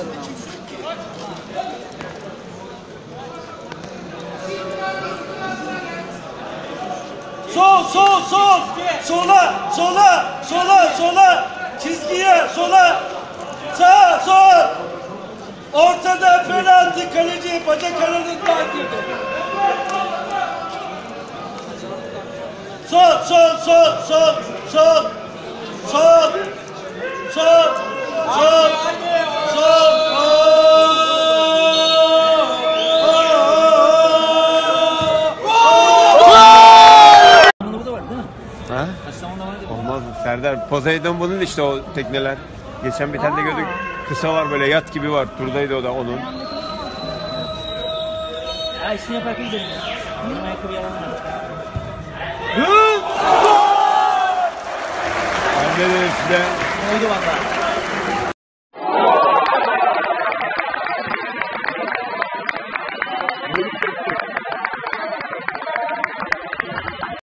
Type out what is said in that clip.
Sol, sol, sol. Sola, sola, sola, sola. Çizgiye, sola. Sağ, sol. Ortada penaltı, kaleci bacak aralığından girdi. Sol, sol, sol, sol, sol. Sol. Sol. Sol. Sol. Ha? Olmaz mı? Serdar, Poseidon bunun işte o tekneler. Geçen bir tane de gördük. Kısa var böyle yat gibi var. Turdaydı o da onun. Ya işini yaparken gidelim ya. Benim ayakkabı yalan var. Ben de dedim size. Oydu valla.